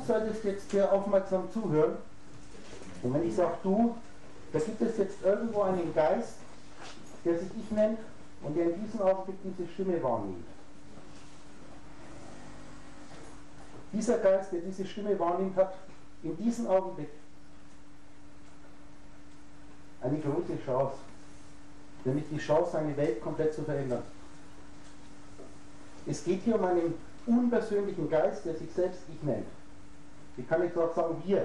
solltest jetzt sehr aufmerksam zuhören. Und wenn ich sage du, da gibt es jetzt irgendwo einen Geist, der sich ich nennt und der in diesem Augenblick diese Stimme wahrnimmt. Dieser Geist, der diese Stimme wahrnimmt, hat in diesem Augenblick eine große Chance, nämlich die Chance, seine Welt komplett zu verändern. Es geht hier um einen unpersönlichen Geist, der sich selbst ich nennt. Ich kann nicht auch sagen, wir.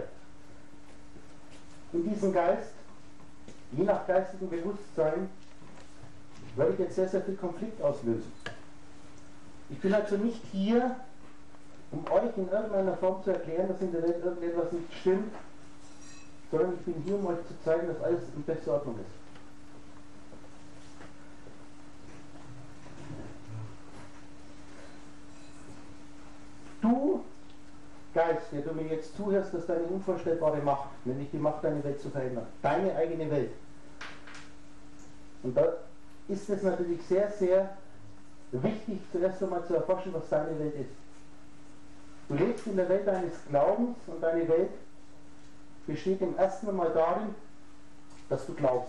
In diesem Geist, je nach geistigem Bewusstsein, werde ich jetzt sehr, sehr viel Konflikt auslösen. Ich bin also nicht hier, um euch in irgendeiner Form zu erklären, dass in der Welt irgendetwas nicht stimmt, sondern ich bin hier, um euch zu zeigen, dass alles in bester Ordnung ist. Du, Geist, der du mir jetzt zuhörst, hast deine unvorstellbare Macht, nämlich die Macht, deine Welt zu verändern. Deine eigene Welt. Und da ist es natürlich sehr, sehr wichtig, zuerst einmal zu erforschen, was deine Welt ist. Du lebst in der Welt deines Glaubens und deine Welt besteht im ersten Mal darin, dass du glaubst.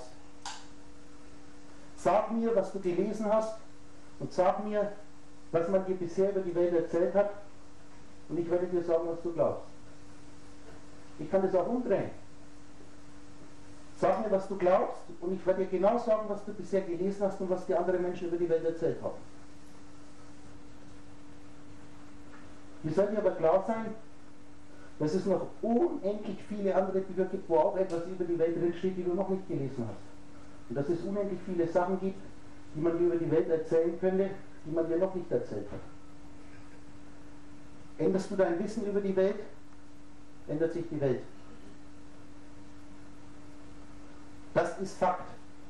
Sag mir, was du gelesen hast und sag mir, was man dir bisher über die Welt erzählt hat und ich werde dir sagen, was du glaubst. Ich kann das auch umdrehen. Sag mir, was du glaubst und ich werde dir genau sagen, was du bisher gelesen hast und was die anderen Menschen über die Welt erzählt haben. Wir sollten aber klar sein, dass es noch unendlich viele andere Bücher gibt, wo auch etwas über die Welt drinsteht, die du noch nicht gelesen hast. Und dass es unendlich viele Sachen gibt, die man dir über die Welt erzählen könnte, die man dir noch nicht erzählt hat. Änderst du dein Wissen über die Welt, ändert sich die Welt. Das ist Fakt.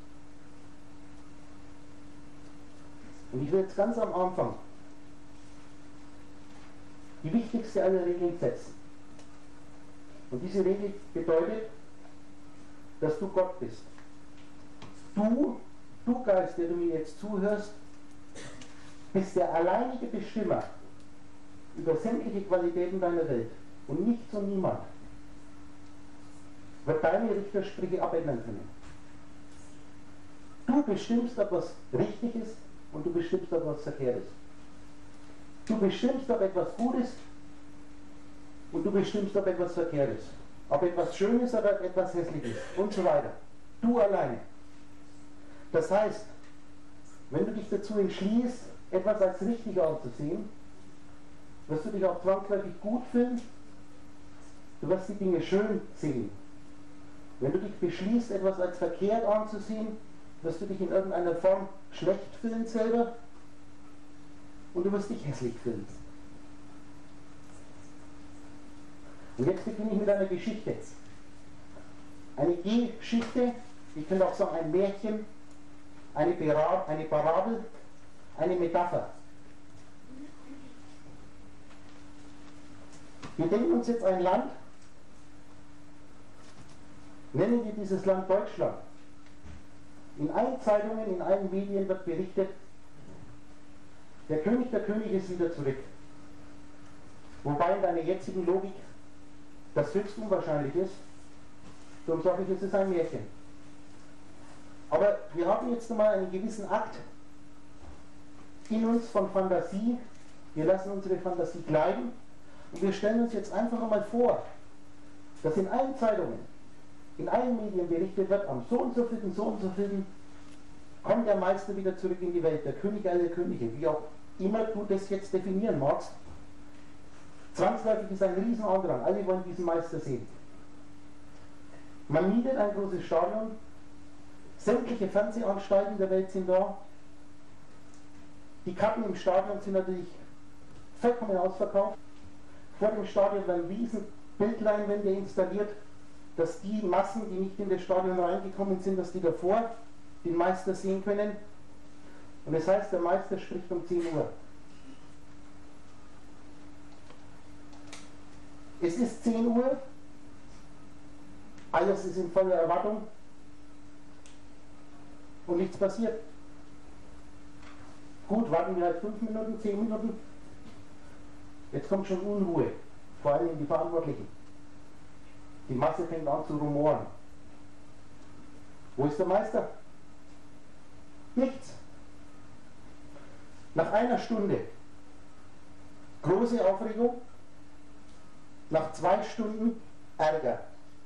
Und ich will jetzt ganz am Anfang die wichtigste aller Regeln setzen. Und diese Regel bedeutet, dass du Gott bist. Du Geist, der du mir jetzt zuhörst, bist der alleinige Bestimmer über sämtliche Qualitäten deiner Welt. Und nichts und niemand wird deine Richtersprüche abändern können. Du bestimmst, ob was richtig ist und du bestimmst, ob was verkehrt ist. Du bestimmst, ob etwas gut ist und du bestimmst, ob etwas verkehrt ist. Ob etwas schön ist oder etwas hässlich ist und so weiter. Du alleine. Das heißt, wenn du dich dazu entschließt, etwas als richtig anzusehen, wirst du dich auch zwangsläufig gut fühlen, du wirst die Dinge schön sehen. Wenn du dich beschließt, etwas als verkehrt anzusehen, wirst du dich in irgendeiner Form schlecht fühlen selber und du wirst dich hässlich fühlen. Und jetzt beginne ich mit einer Geschichte. Eine Geschichte, ich könnte auch sagen ein Märchen, eine Parabel, eine Metapher. Wir denken uns jetzt ein Land, nennen wir dieses Land Deutschland. In allen Zeitungen, in allen Medien wird berichtet, der König der Könige ist wieder zurück. Wobei in deiner jetzigen Logik das höchst unwahrscheinlich ist. Darum sage ich, es ist ein Märchen. Aber wir haben jetzt einmal einen gewissen Akt in uns von Fantasie. Wir lassen unsere Fantasie gleiten und wir stellen uns jetzt einfach einmal vor, dass in allen Zeitungen, in allen Medien berichtet wird, am so und so vielen kommt der Meister wieder zurück in die Welt, der König aller Könige, wie auch immer du das jetzt definieren magst. Zwangsläufig ist ein Riesenandrang, alle wollen diesen Meister sehen. Man mietet ein großes Stadion, sämtliche Fernsehanstalten der Welt sind da, die Karten im Stadion sind natürlich vollkommen ausverkauft, vor dem Stadion werden riesen Bildleinwände installiert, dass die Massen, die nicht in das Stadion reingekommen sind, dass die davor den Meister sehen können. Und das heißt, der Meister spricht um 10 Uhr. Es ist 10 Uhr, alles ist in voller Erwartung und nichts passiert. Gut, warten wir halt 5 Minuten, 10 Minuten. Jetzt kommt schon Unruhe vor allem die Verantwortlichen. Die Masse fängt an zu rumoren. Wo ist der Meister? Nichts. Nach einer Stunde große Aufregung, nach 2 Stunden Ärger.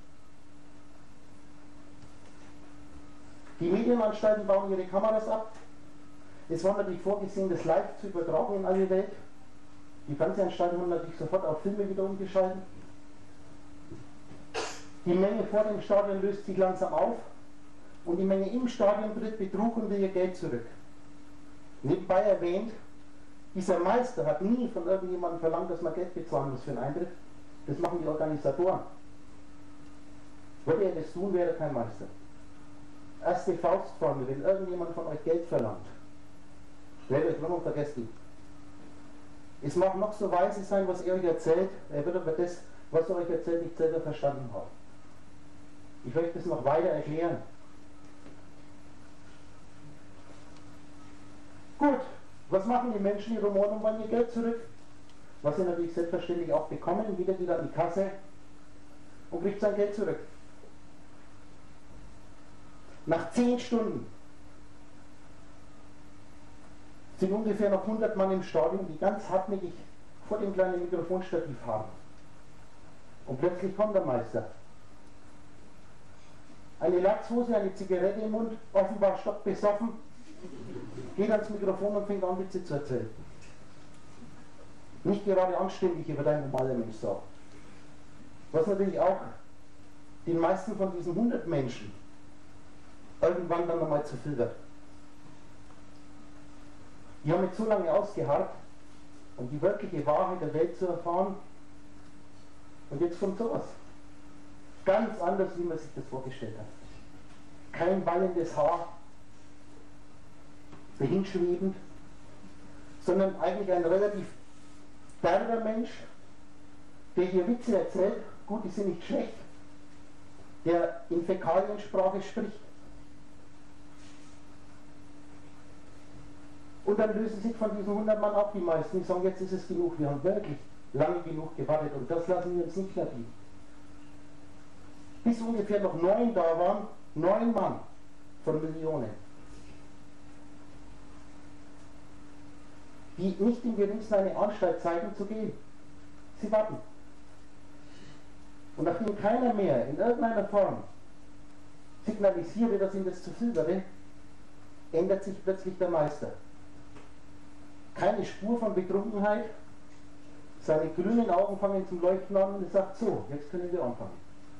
Die Medienanstalten bauen ihre Kameras ab. Es war natürlich vorgesehen, das live zu übertragen in alle Welt. Die Fernsehanstalten haben natürlich sofort auf Filme wieder umgeschaltet. Die Menge vor dem Stadion löst sich langsam auf und die Menge im Stadion tritt Betrug und will ihr Geld zurück. Nebenbei erwähnt, dieser Meister hat nie von irgendjemandem verlangt, dass man Geld bezahlen muss für einen Eintritt. Das machen die Organisatoren. Würde er das tun, wäre er kein Meister. Erste Faustformel, wenn irgendjemand von euch Geld verlangt, dreht euch rum und vergesst ihn. Es mag noch so weise sein, was er euch erzählt, er wird aber das, was er euch erzählt, nicht selber verstanden haben. Ich möchte das noch weiter erklären. Gut, was machen die Menschen, die rumoren und wollen ihr Geld zurück? Was sie natürlich selbstverständlich auch bekommen, wieder geht an die Kasse und kriegt sein Geld zurück. Nach 10 Stunden sind ungefähr noch 100 Mann im Stadion, die ganz hartnäckig vor dem kleinen Mikrofonstativ haben. Und plötzlich kommt der Meister. Eine Latzhose, eine Zigarette im Mund, offenbar stockbesoffen, geht ans Mikrofon und fängt an, Witze zu erzählen. Nicht gerade anständig über dein normaler Mensch sagt. Was natürlich auch den meisten von diesen 100 Menschen irgendwann dann nochmal zu viel wird. Die haben jetzt so lange ausgeharrt, um die wirkliche Wahrheit der Welt zu erfahren. Und jetzt kommt sowas. Ganz anders, wie man sich das vorgestellt hat. Kein wallendes Haar, dahinschwebend, sondern eigentlich ein relativ derber Mensch, der hier Witze erzählt, gut, die sind nicht schlecht, der in Fäkaliensprache spricht. Und dann lösen sich von diesen 100 Mann ab die meisten. Die sagen, jetzt ist es genug, wir haben wirklich lange genug gewartet und das lassen wir uns nicht mehr bieten. Bis ungefähr noch 9 da waren, 9 Mann von Millionen, die nicht im geringsten eine Anstalt zeigen zu gehen. Sie warten. Und nachdem keiner mehr in irgendeiner Form signalisierte, dass ihm das zu viel wurde, ändert sich plötzlich der Meister. Keine Spur von Betrunkenheit, seine grünen Augen fangen zum Leuchten an und er sagt, so, jetzt können wir anfangen.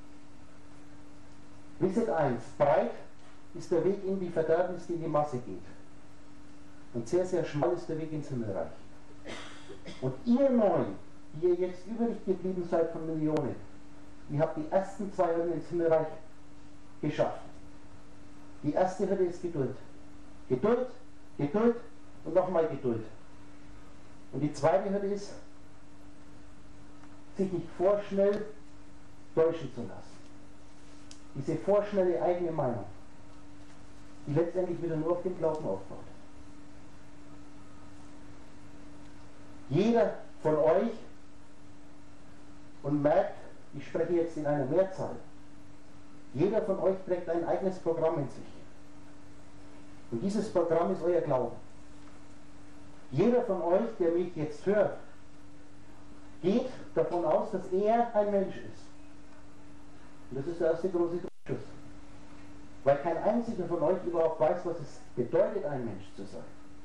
Wisset eins, breit ist der Weg in die Verderbnis, die in die Masse geht. Und sehr, sehr schmal ist der Weg ins Himmelreich. Und ihr Neuen, die ihr jetzt übrig geblieben seid von Millionen, ihr habt die ersten 2 Hürden ins Himmelreich geschafft. Die erste Hürde ist Geduld. Geduld, Geduld und nochmal Geduld. Und die zweite Hürde ist, sich nicht vorschnell täuschen zu lassen. Diese vorschnelle eigene Meinung, die letztendlich wieder nur auf den Glauben aufbaut. Jeder von euch, und merkt, ich spreche jetzt in einer Mehrzahl, jeder von euch trägt ein eigenes Programm in sich. Und dieses Programm ist euer Glauben. Jeder von euch, der mich jetzt hört, geht davon aus, dass er ein Mensch ist. Und das ist der erste große Schuss. Weil kein einziger von euch überhaupt weiß, was es bedeutet, ein Mensch zu sein.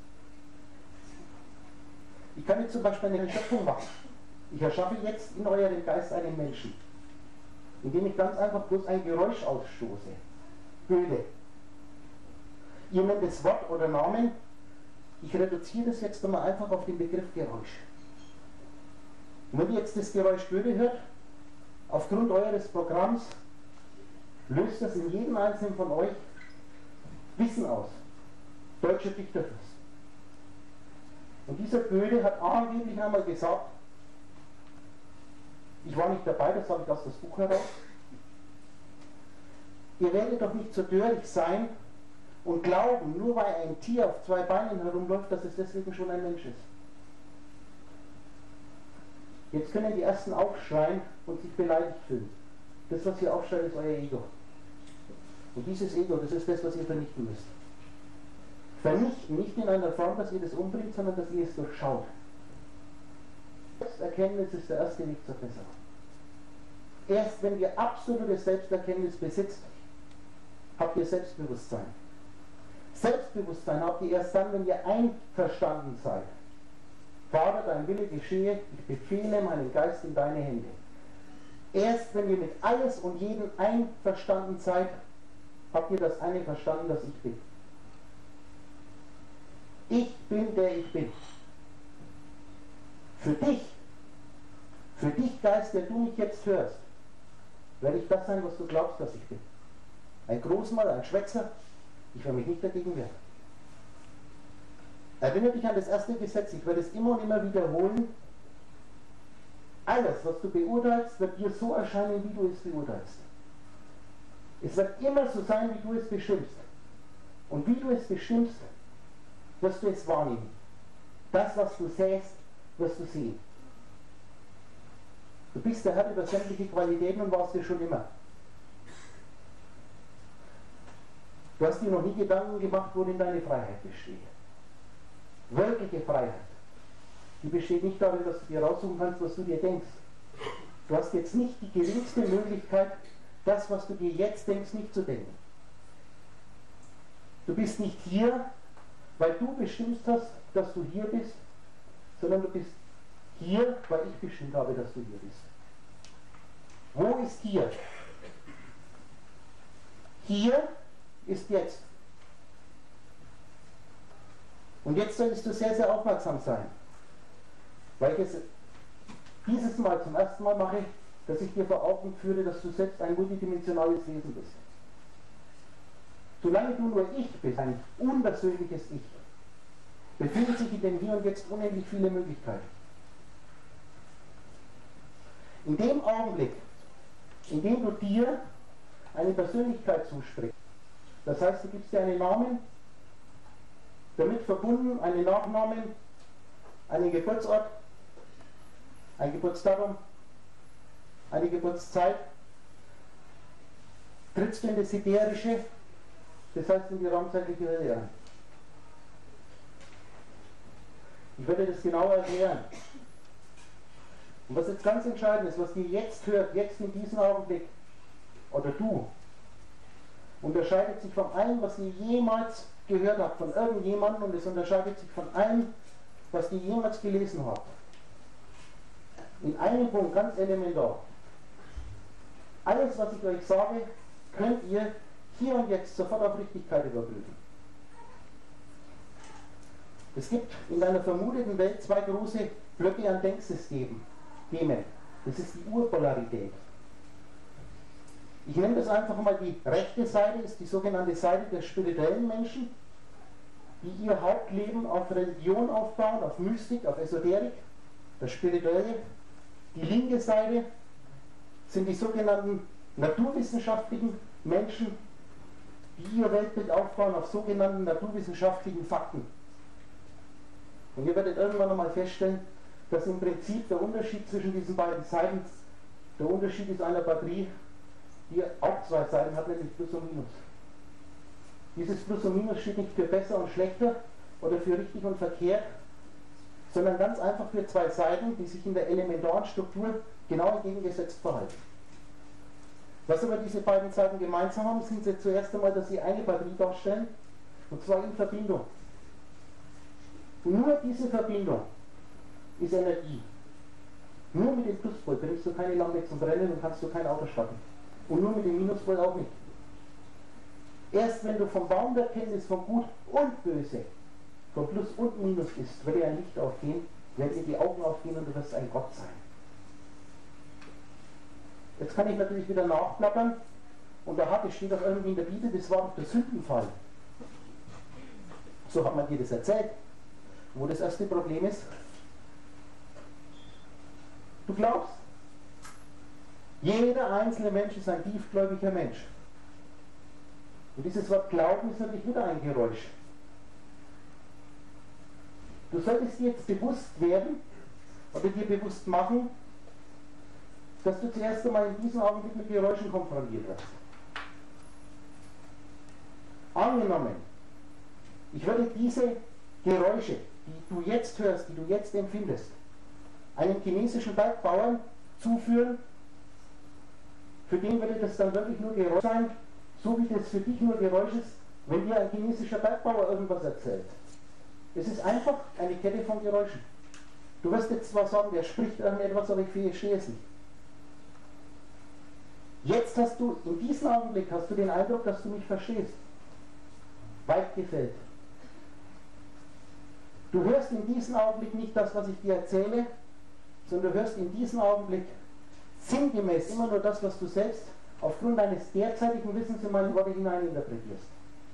Ich kann jetzt zum Beispiel eine Schöpfung machen. Ich erschaffe jetzt in eurem Geist einen Menschen, indem ich ganz einfach bloß ein Geräusch ausstoße. Öde. Ihr nennt es Wort oder Namen. Ich reduziere das jetzt einmal einfach auf den Begriff Geräusch. Und wenn ihr jetzt das Geräusch Goethe hört, aufgrund eures Programms löst das in jedem einzelnen von euch Wissen aus. Deutscher Dichterfürst. Und dieser Goethe hat angeblich einmal gesagt, ich war nicht dabei, das habe ich aus das Buch heraus, ihr werdet doch nicht so töricht sein und glauben, nur weil ein Tier auf 2 Beinen herumläuft, dass es deswegen schon ein Mensch ist. Jetzt können die Ersten aufschreien und sich beleidigt fühlen. Das, was ihr aufschreit, ist euer Ego. Und dieses Ego, das ist das, was ihr vernichten müsst. Vernichten, nicht in einer Form, dass ihr das umbringt, sondern dass ihr es durchschaut. Selbsterkenntnis ist der erste Weg zur Besserung. Erst wenn ihr absolute Selbsterkenntnis besitzt, habt ihr Selbstbewusstsein. Selbstbewusstsein habt ihr erst dann, wenn ihr einverstanden seid. Vater, dein Wille geschehe, ich befehle meinen Geist in deine Hände. Erst wenn ihr mit alles und jedem einverstanden seid, habt ihr das eine verstanden, das ich bin. Ich bin, der ich bin. Für dich, Geist, der du mich jetzt hörst, werde ich das sein, was du glaubst, dass ich bin. Ein Großmal, ein Schwätzer, ich werde mich nicht dagegen wehren. Erinnere dich an das erste Gesetz, ich werde es immer und immer wiederholen. Alles, was du beurteilst, wird dir so erscheinen, wie du es beurteilst. Es wird immer so sein, wie du es bestimmst. Und wie du es bestimmst, wirst du es wahrnehmen. Das, was du sähst, wirst du sehen. Du bist der Herr über sämtliche Qualitäten und warst du schon immer. Du hast dir noch nie Gedanken gemacht, worin deine Freiheit besteht. Wirkliche Freiheit. Die besteht nicht darin, dass du dir raussuchen kannst, was du dir denkst. Du hast jetzt nicht die geringste Möglichkeit, das, was du dir jetzt denkst, nicht zu denken. Du bist nicht hier, weil du bestimmt hast, dass du hier bist, sondern du bist hier, weil ich bestimmt habe, dass du hier bist. Wo ist hier? Hier ist jetzt. Und jetzt solltest du sehr, sehr aufmerksam sein, weil ich es dieses Mal zum ersten Mal mache, dass ich dir vor Augen führe, dass du selbst ein multidimensionales Wesen bist. Solange du nur ich bist, ein unpersönliches Ich, befinden sich in dem Hier und Jetzt unendlich viele Möglichkeiten. In dem Augenblick, in dem du dir eine Persönlichkeit zusprichst, das heißt, du gibst dir einen Namen, damit verbunden einen Nachnamen, einen Geburtsort, ein Geburtsdatum, eine Geburtszeit, trittst du in das Ätherische, das heißt in die raumzeitliche Welt ein. Ich werde das genauer erklären. Und was jetzt ganz entscheidend ist, was ihr jetzt hört, jetzt in diesem Augenblick, oder du, unterscheidet sich von allem, was ihr jemals gehört habt, von irgendjemandem, und es unterscheidet sich von allem, was ihr jemals gelesen habt. In einem Punkt ganz elementar. Alles, was ich euch sage, könnt ihr hier und jetzt sofort auf Richtigkeit überprüfen. Es gibt in deiner vermuteten Welt zwei große Blöcke an Denksystemen. Das ist die Urpolarität. Ich nenne das einfach mal die rechte Seite, ist die sogenannte Seite der spirituellen Menschen, die ihr Hauptleben auf Religion aufbauen, auf Mystik, auf Esoterik, das Spirituelle. Die linke Seite sind die sogenannten naturwissenschaftlichen Menschen, die ihr Weltbild aufbauen auf sogenannten naturwissenschaftlichen Fakten. Und ihr werdet irgendwann einmal feststellen, dass im Prinzip der Unterschied zwischen diesen beiden Seiten, der Unterschied ist einer Batterie, die auch zwei Seiten hat, nämlich Plus und Minus. Dieses Plus und Minus steht nicht für besser und schlechter oder für richtig und verkehrt, sondern ganz einfach für zwei Seiten, die sich in der elementaren Struktur genau entgegengesetzt verhalten. Was aber diese beiden Seiten gemeinsam haben, sind sie zuerst einmal, dass sie eine Batterie darstellen, und zwar in Verbindung. Und nur diese Verbindung ist Energie. Nur mit dem Pluspol bringst du keine Lampe zum Brennen und kannst du kein Auto starten. Und nur mit dem Minuspol auch nicht. Erst wenn du vom Baum der Kenntnis von Gut und Böse, von Plus und Minus ist, wird dir ein Licht aufgehen, werden dir die Augen aufgehen und du wirst ein Gott sein. Jetzt kann ich natürlich wieder nachplappern, und da hat es steht auch irgendwie in der Bibel, das war doch der Sündenfall. So hat man dir das erzählt. Wo das erste Problem ist, du glaubst. Jeder einzelne Mensch ist ein tiefgläubiger Mensch. Und dieses Wort Glauben ist natürlich wieder ein Geräusch. Du solltest dir jetzt bewusst werden, oder dir bewusst machen, dass du zuerst einmal in diesem Augenblick mit Geräuschen konfrontiert wirst. Angenommen, ich würde diese Geräusche, die du jetzt hörst, die du jetzt empfindest, einem chinesischen Bergbauern zuführen, für den würde das dann wirklich nur Geräusch sein, so wie das für dich nur Geräusch ist, wenn dir ein chinesischer Bergbauer irgendwas erzählt. Es ist einfach eine Kette von Geräuschen. Du wirst jetzt zwar sagen, der spricht irgendetwas, aber ich verstehe es nicht. Jetzt hast du, in diesem Augenblick, hast du den Eindruck, dass du mich verstehst. Weit gefällt. Du hörst in diesem Augenblick nicht das, was ich dir erzähle, sondern du hörst in diesem Augenblick sinngemäß immer nur das, was du selbst aufgrund deines derzeitigen Wissens in meine Worte hineininterpretierst.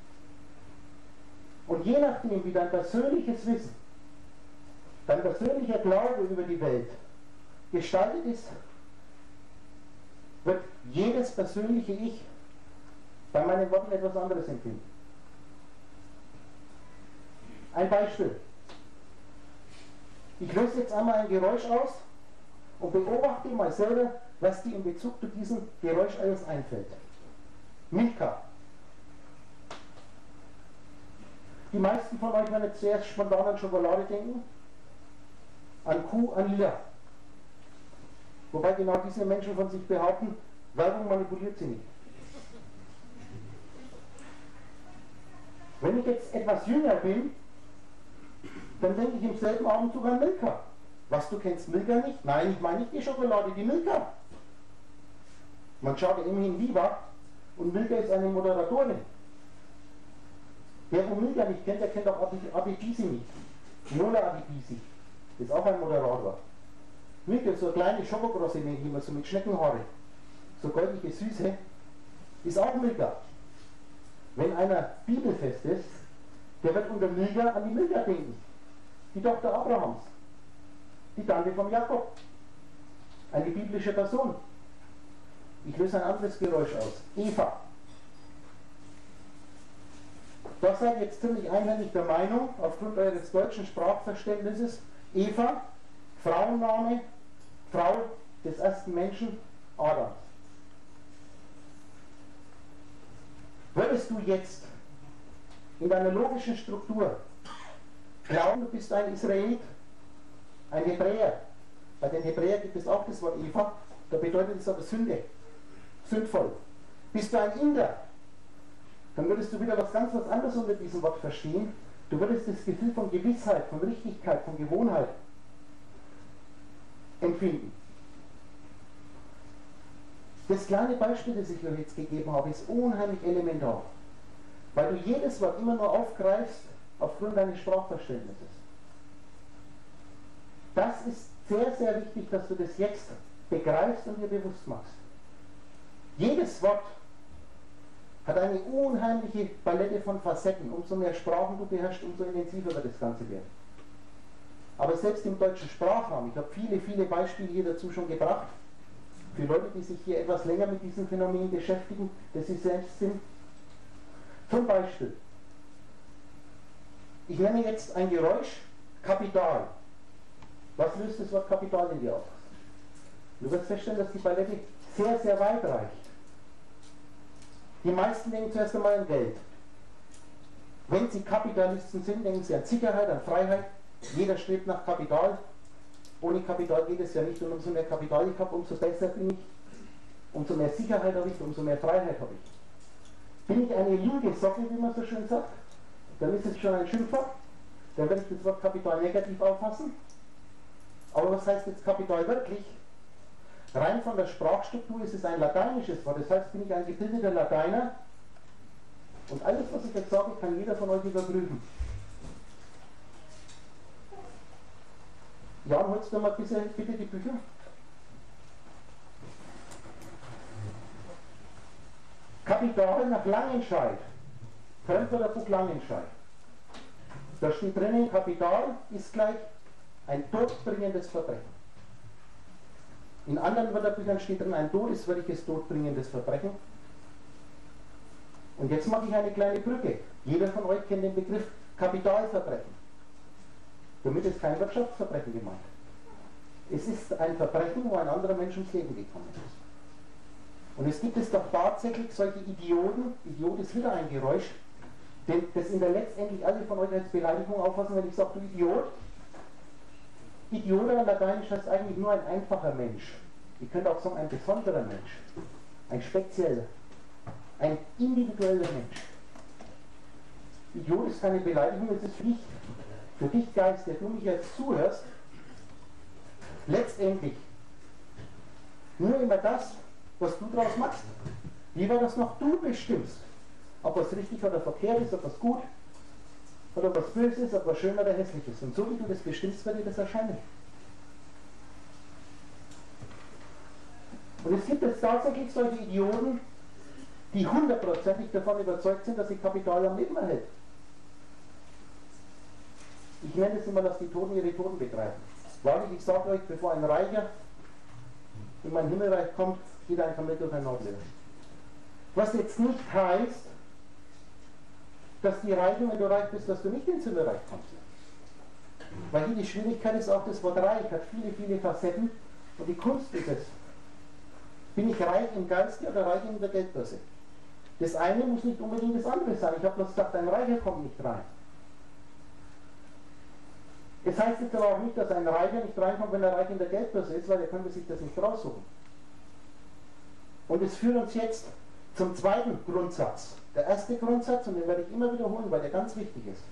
Und je nachdem, wie dein persönliches Wissen, dein persönlicher Glaube über die Welt gestaltet ist, wird jedes persönliche Ich bei meinen Worten etwas anderes empfinden. Ein Beispiel. Ich löse jetzt einmal ein Geräusch aus und beobachte mal selber, was dir in Bezug zu diesem Geräusch alles einfällt. Milka. Die meisten von euch werden jetzt zuerst spontan an Schokolade denken, an Kuh, an Lila. Wobei genau diese Menschen von sich behaupten, Werbung manipuliert sie nicht. Wenn ich jetzt etwas jünger bin, dann denke ich im selben Abendzug an Milka. Was, du kennst Milka nicht? Nein, ich meine nicht die Schokolade, die Milka. Man schaut ja immerhin Viva und Milka ist eine Moderatorin. Wer von Milka nicht kennt, der kennt auch Abibisi nicht. Lola Abibisi ist auch ein Moderator. Milka ist so eine kleine Schokokrosse, nenne ich immer, so mit Schneckenhaare. So goldige Süße. Ist auch Milka. Wenn einer bibelfest ist, der wird unter Milka an die Milka denken. Die Tochter Abrahams. Die Tante von Jakob. Eine biblische Person. Ich löse ein anderes Geräusch aus. Eva. Da seid ihr jetzt ziemlich einhellig der Meinung, aufgrund eures deutschen Sprachverständnisses, Eva, Frauenname, Frau des ersten Menschen, Adams. Würdest du jetzt in deiner logischen Struktur glauben, du bist ein Israelit, ein Hebräer? Bei den Hebräern gibt es auch das Wort Eva, da bedeutet es aber Sünde, sündvoll. Bist du ein Inder? Dann würdest du wieder was ganz anderes unter diesem Wort verstehen. Du würdest das Gefühl von Gewissheit, von Richtigkeit, von Gewohnheit empfinden. Das kleine Beispiel, das ich euch jetzt gegeben habe, ist unheimlich elementar, weil du jedes Wort immer nur aufgreifst aufgrund deines Sprachverständnisses. Das ist sehr, sehr wichtig, dass du das jetzt begreifst und dir bewusst machst. Jedes Wort hat eine unheimliche Palette von Facetten. Umso mehr Sprachen du beherrschst, umso intensiver wird das Ganze werden. Aber selbst im deutschen Sprachraum, ich habe viele, viele Beispiele hier dazu schon gebracht, für Leute, die sich hier etwas länger mit diesem Phänomen beschäftigen, das sie selbst sind. Zum Beispiel, ich nenne jetzt ein Geräusch Kapital. Was löst das Wort Kapital in dir aus? Du wirst feststellen, dass die Palette sehr, sehr weit reicht. Die meisten denken zuerst einmal an Geld. Wenn sie Kapitalisten sind, denken sie an Sicherheit, an Freiheit. Jeder strebt nach Kapital. Ohne Kapital geht es ja nicht. Und umso mehr Kapital ich habe, umso besser bin ich. Umso mehr Sicherheit habe ich, umso mehr Freiheit habe ich. Bin ich eine linke Socke, wie man so schön sagt, dann ist es schon ein Schimpfwort. Dann werde ich das Wort Kapital negativ auffassen. Aber was heißt jetzt Kapital wirklich? Rein von der Sprachstruktur ist es ein lateinisches Wort. Das heißt, bin ich ein gebildeter Lateiner. Und alles, was ich jetzt sage, kann jeder von euch überprüfen. Jan, holst du mal bitte die Bücher? Kapital nach Langenscheid. Fremdwörter Buch Langenscheid. Da steht drinnen, Kapital ist gleich ein todbringendes Verbrechen. In anderen Wörterbüchern steht drin ein todeswürdiges, todbringendes Verbrechen. Und jetzt mache ich eine kleine Brücke. Jeder von euch kennt den Begriff Kapitalverbrechen. Damit ist kein Wirtschaftsverbrechen gemeint. Es ist ein Verbrechen, wo ein anderer Mensch ums Leben gekommen ist. Und es gibt es doch tatsächlich solche Idioten, Idiot ist wieder ein Geräusch, das in der letztendlich alle von euch als Beleidigung auffassen, wenn ich sage, du Idiot. Idiot in Lateinisch heißt eigentlich nur ein einfacher Mensch. Ihr könnt auch sagen, ein besonderer Mensch. Ein spezieller. Ein individueller Mensch. Idiot ist keine Beleidigung, es ist für dich Geist, der du mich jetzt zuhörst, letztendlich nur immer das, was du daraus machst. Wie war das noch? Du bestimmst, ob was richtig oder verkehrt ist, ob was gut oder was böse ist, ob was schön oder hässlich ist. Und so wie du das bestimmst, wird dir das erscheinen. Und es gibt jetzt tatsächlich solche Idioten, die hundertprozentig davon überzeugt sind, dass sie Kapital am Leben erhält. Ich nenne es immer, dass die Toten ihre Toten betreiben. Wahrlich, ich sage euch, bevor ein Reicher in mein Himmelreich kommt, geht er einfach mit durch ein Nordleben. Was jetzt nicht heißt, dass die Reichen, wenn du reich bist, dass du nicht ins Himmelreich kommst. Weil hier die Schwierigkeit ist auch, das Wort reich hat viele, viele Facetten und die Kunst ist es. Bin ich reich im Geiste oder reich in der Geldbörse? Das eine muss nicht unbedingt das andere sein. Ich habe bloß gesagt, ein Reicher kommt nicht rein. Es heißt jetzt aber auch nicht, dass ein Reicher nicht reinkommt, wenn er reich in der Geldbörse ist, weil er könnte sich das nicht raussuchen. Und es führt uns jetzt zum zweiten Grundsatz. Der erste Grundsatz, und den werde ich immer wiederholen, weil der ganz wichtig ist.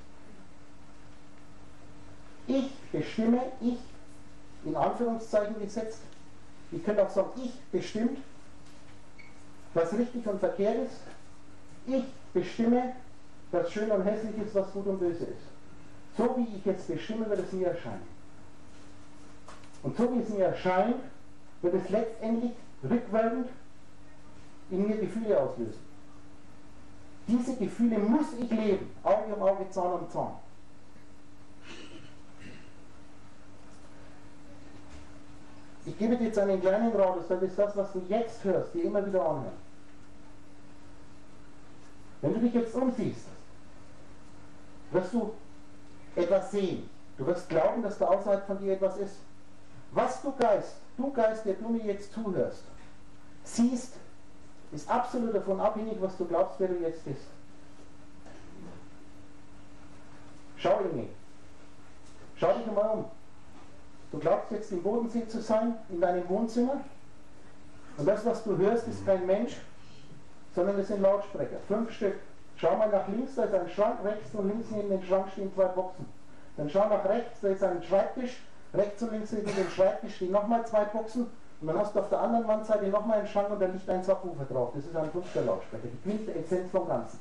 Ich bestimme, ich, in Anführungszeichen gesetzt, ich könnte auch sagen, ich bestimmt, was richtig und verkehrt ist. Ich bestimme, was schön und hässlich ist, was gut und böse ist. So wie ich jetzt bestimme, wird es mir erscheinen. Und so wie es mir erscheint, wird es letztendlich rückwirkend in mir Gefühle auslösen. Diese Gefühle muss ich leben, Auge um Auge, Zahn um Zahn. Ich gebe dir jetzt einen kleinen Rat, das ist das, was du jetzt hörst, dir immer wieder anhören. Wenn du dich jetzt umsiehst, wirst du etwas sehen. Du wirst glauben, dass da außerhalb von dir etwas ist. Was du Geist, der du mir jetzt zuhörst, siehst, ist absolut davon abhängig, was du glaubst, wer du jetzt bist. Schau ihn nicht. Schau dich einmal um. Du glaubst jetzt im Bodensee zu sein, in deinem Wohnzimmer. Und das, was du hörst, ist kein Mensch, sondern es sind Lautsprecher. 5 Stück. Schau mal nach links, da ist ein Schrank, rechts und links neben dem Schrank stehen 2 Boxen. Dann schau nach rechts, da ist ein Schreibtisch, rechts und links neben dem Schreibtisch stehen nochmal 2 Boxen. Und dann hast du auf der anderen Wandseite nochmal einen Schrank und da liegt ein Subwoofer drauf. Das ist ein 5er Lautsprecher, die quinte Essenz vom Ganzen.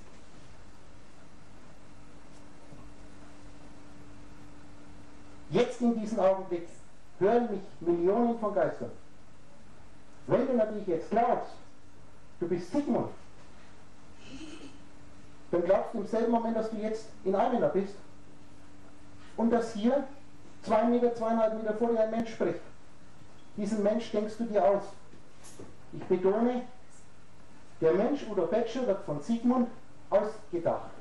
Jetzt in diesem Augenblick hören mich Millionen von Geistern. Wenn du natürlich jetzt glaubst, du bist Sigmund, dann glaubst du im selben Moment, dass du jetzt in Eimena bist und dass hier 2 Meter, 2,5 Meter vor dir ein Mensch spricht. Diesen Mensch denkst du dir aus. Ich betone, der Mensch Udo Betscher wird von Sigmund ausgedacht.